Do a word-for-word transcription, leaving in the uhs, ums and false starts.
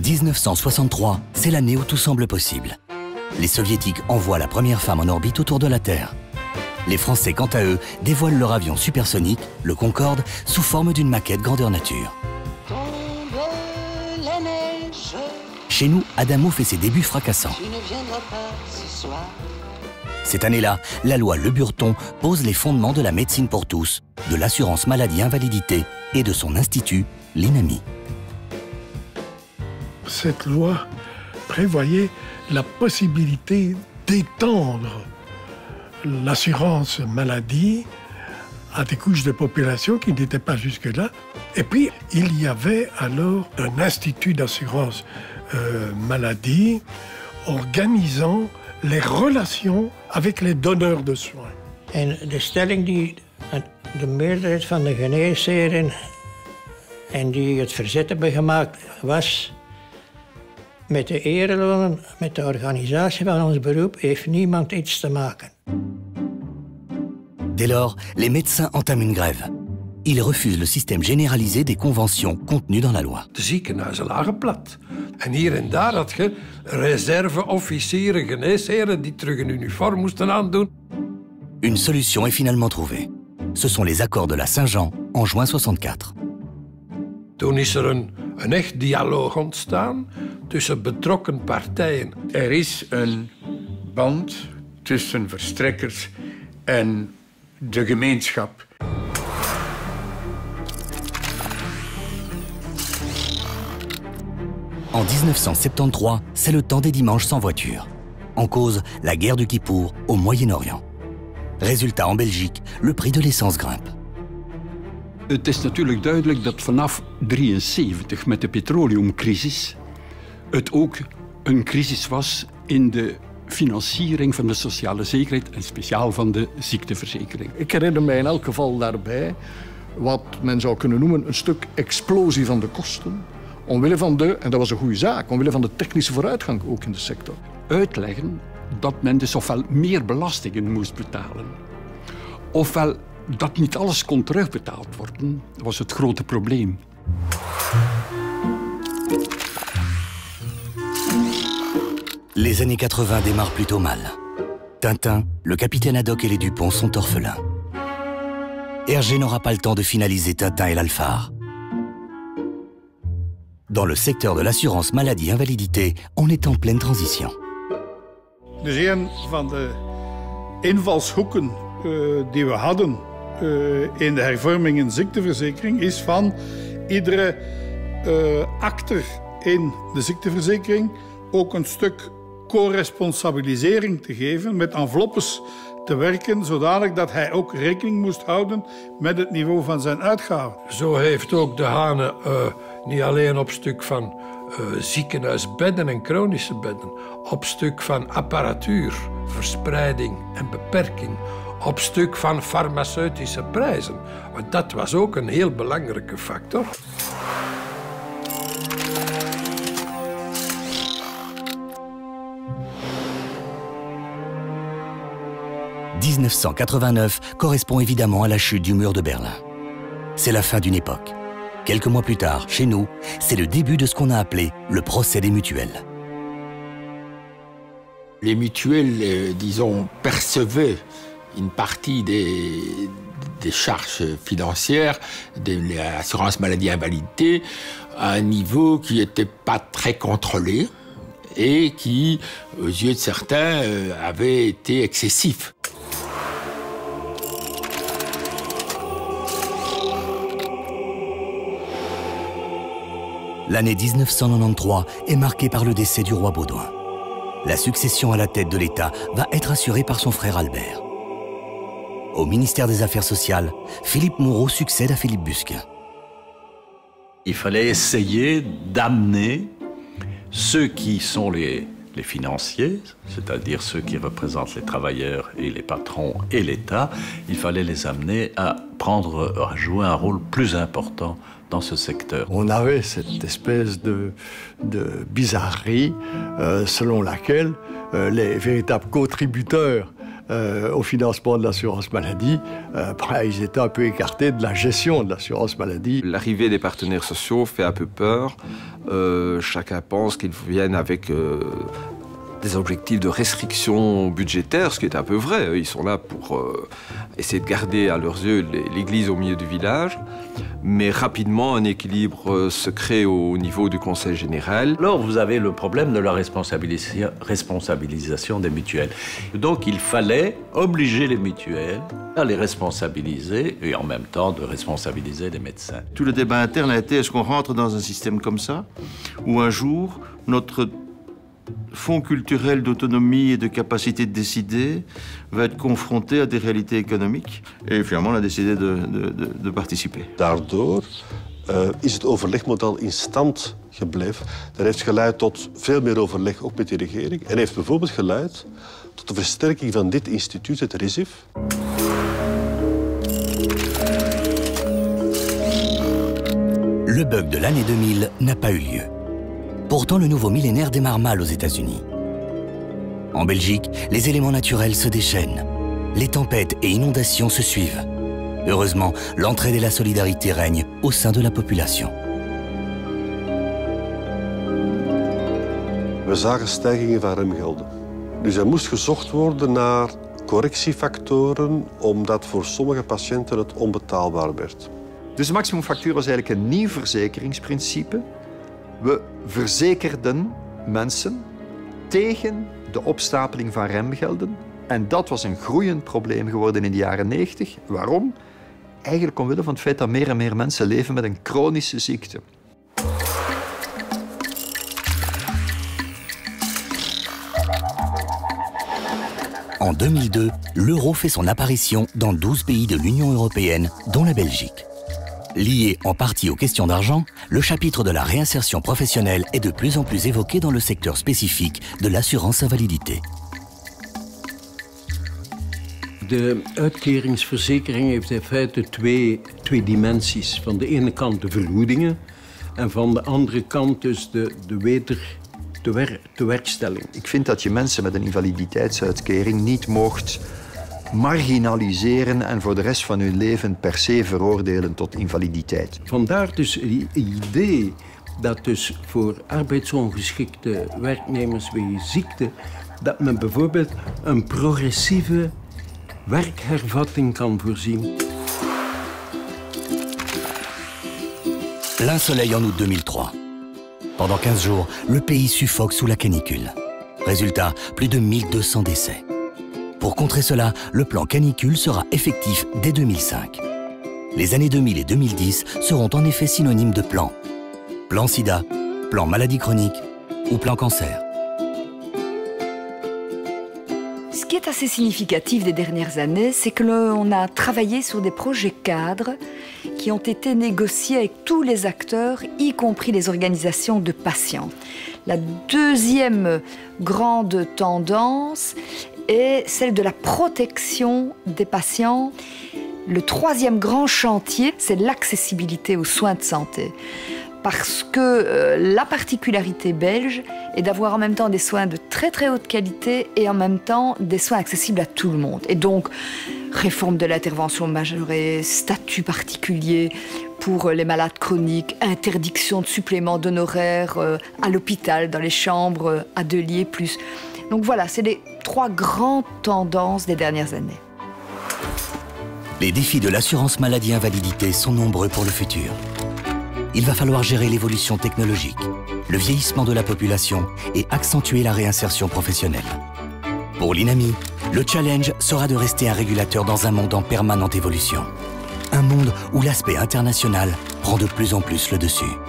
mille neuf cent soixante-trois, c'est l'année où tout semble possible. Les Soviétiques envoient la première femme en orbite autour de la Terre. Les Français, quant à eux, dévoilent leur avion supersonique, le Concorde, sous forme d'une maquette grandeur nature. Chez nous, Adamo fait ses débuts fracassants. Cette année-là, la loi Le Burton pose les fondements de la médecine pour tous, de l'assurance maladie-invalidité et de son institut, l'INAMI. Cette loi prévoyait la possibilité d'étendre l'assurance maladie à des couches de population qui n'étaient pas jusque-là. Et puis, il y avait alors un institut d'assurance euh, maladie organisant les relations avec les donneurs de soins. En de stelling die de meerderheid van de geneesheren en die het verzet hebben gemaakt was: met de erelonen, met de organisatie van ons beroep heeft niemand iets te maken. Dès lors, les médecins entament une grève. Ils refusent le système généralisé des conventions contenues dans la loi. De ziekenhuizen lagen plat. En hier en daar had je reserveofficieren, geneesheren die terug een uniform moesten aandoen. Une solution est finalement trouvée. Ce sont les accords de la Saint-Jean en juin soixante-quatre. Toen is er een, een echt dialoog ontstaan tussen betrokken partijen. Er is een band tussen verstrekkers en de gemeenschap. En mille neuf cent soixante-treize, c'est le temps des dimanches sans voiture. En cause, la guerre du Kippour au Moyen-Orient. Résultat, en Belgique, le prix de l'essence grimpe. Het is natuurlijk duidelijk dat vanaf drieënzeventig met de petroleumcrisis het ook een crisis was in de financiering van de sociale zekerheid en speciaal van de ziekteverzekering. Ik herinner mij in elk geval daarbij wat men zou kunnen noemen een stuk explosie van de kosten. Omwille van de, en dat was een goede zaak, omwille van de technische vooruitgang ook in de sector. Uitleggen dat men dus ofwel meer belastingen moest betalen, ofwel dat niet alles kon terugbetaald worden, was het grote probleem. Les années quatre-vingt démarrent plutôt mal. Tintin, le capitaine Haddock et les Dupont sont orphelins. Hergé n'aura pas le temps de finaliser Tintin et l'Alphard. Dans le secteur de l'assurance maladie-invalidité, on est en pleine transition. Dus een van de invalshoeken uh, die we hadden uh, in de hervorming in ziekteverzekering is van iedere uh, acter in de ziekteverzekering ook een stuk co-responsabilisering te geven, met enveloppes te werken, zodanig dat hij ook rekening moest houden met het niveau van zijn uitgaven. Zo heeft ook de Hane uh, niet alleen op stuk van uh, ziekenhuisbedden en chronische bedden, op stuk van apparatuur, verspreiding en beperking, op stuk van farmaceutische prijzen. Want dat was ook een heel belangrijke factor. mille neuf cent quatre-vingt-neuf correspond évidemment à la chute du mur de Berlin. C'est la fin d'une époque. Quelques mois plus tard, chez nous, c'est le début de ce qu'on a appelé le procès des mutuelles. Les mutuelles, euh, disons, percevaient une partie des, des charges financières de l'assurance maladie-invalidité à un niveau qui n'était pas très contrôlé et qui, aux yeux de certains, euh, avait été excessif. L'année mille neuf cent quatre-vingt-treize est marquée par le décès du roi Baudouin. La succession à la tête de l'État va être assurée par son frère Albert. Au ministère des Affaires sociales, Philippe Moureau succède à Philippe Busquin. Il fallait essayer d'amener ceux qui sont les, les financiers, c'est-à-dire ceux qui représentent les travailleurs et les patrons et l'État, il fallait les amener à prendre, à jouer un rôle plus important dans ce secteur. On avait cette espèce de, de bizarrerie euh, selon laquelle euh, les véritables contributeurs euh, au financement de l'assurance maladie, euh, bah, ils étaient un peu écartés de la gestion de l'assurance maladie. L'arrivée des partenaires sociaux fait un peu peur. Euh, chacun pense qu'ils viennent avec euh, des objectifs de restriction budgétaire, ce qui est un peu vrai. Ils sont là pour euh, essayer de garder à leurs yeux l'église au milieu du village. Mais rapidement, un équilibre se crée au niveau du Conseil général. Alors, vous avez le problème de la responsabilisa- responsabilisation des mutuelles. Donc, il fallait obliger les mutuelles à les responsabiliser et en même temps de responsabiliser les médecins. Tout le débat interne a été, est-ce qu'on rentre dans un système comme ça, où un jour, notre fonds culturel d'autonomie et de capacité de décider va être confronté à des réalités économiques. Et finalement, on a décidé de, de, de, de participer. Daardoor uh, is het overlegmodel in stand gebleven. Dat heeft geleid tot veel meer overleg, ook met de regering. En heeft bijvoorbeeld geleid tot de versterking van dit instituut, het R I S I F. Le bug de l'année deux mille n'a pas eu lieu. Pourtant, le nouveau millénaire démarre mal aux États-Unis. En Belgique, les éléments naturels se déchaînent. Les tempêtes et inondations se suivent. Heureusement, l'entraide et la solidarité règnent au sein de la population. We zagen stijgingen van remgelden. Dus er moest gezocht worden naar correctiefactoren, omdat voor sommige patiënten het onbetaalbaar werd. Dus de maximumfactuur was eigenlijk een nieuw verzekeringsprincipe. We verzekerden mensen tegen de opstapeling van remgelden. En dat was een groeiend probleem geworden in de jaren negentig. Waarom? Eigenlijk omwille van het feit dat meer en meer mensen leven met een chronische ziekte. En deux mille deux, l'euro fait son apparition dans douze pays de l'Union européenne, dont la Belgique. Lié en partie aux questions d'argent, le chapitre de la réinsertion professionnelle est de plus en plus évoqué dans le secteur spécifique de l'assurance invalidité. De uitkeringsverzekering heeft in feite twee, twee dimensies. Van de ene kant de vergoedingen en van de andere kant dus de, de weder... De, wer, de werkstelling. Ik vind dat je mensen met een invaliditeitsuitkering niet mocht marginaliseren en voor de rest van hun leven per se veroordelen tot invaliditeit. Vandaar dus het idee dat dus voor arbeidsongeschikte werknemers wegens ziekte, dat men bijvoorbeeld een progressieve werkhervatting kan voorzien. Plein soleil en août deux mille trois. Pendant quinze jours, le pays suffoque sous la canicule. Résultat, plus de mille deux cents décès. Pour contrer cela, le plan canicule sera effectif dès deux mille cinq. Les années deux mille et deux mille dix seront en effet synonymes de plan. Plan sida, plan maladie chronique ou plan cancer. Ce qui est assez significatif des dernières années, c'est que l'on a travaillé sur des projets cadres qui ont été négociés avec tous les acteurs, y compris les organisations de patients. La deuxième grande tendance est celle de la protection des patients. Le troisième grand chantier, c'est l'accessibilité aux soins de santé. Parce que euh, la particularité belge est d'avoir en même temps des soins de très très haute qualité et en même temps des soins accessibles à tout le monde. Et donc, réforme de l'intervention majorée, statut particulier pour les malades chroniques, interdiction de supplément d'honoraires euh, à l'hôpital, dans les chambres euh, à deux lits plus. Donc voilà, c'est les trois grandes tendances des dernières années. Les défis de l'assurance maladie invalidité sont nombreux pour le futur. Il va falloir gérer l'évolution technologique, le vieillissement de la population et accentuer la réinsertion professionnelle. Pour l'INAMI, le challenge sera de rester un régulateur dans un monde en permanente évolution. Un monde où l'aspect international prend de plus en plus le dessus.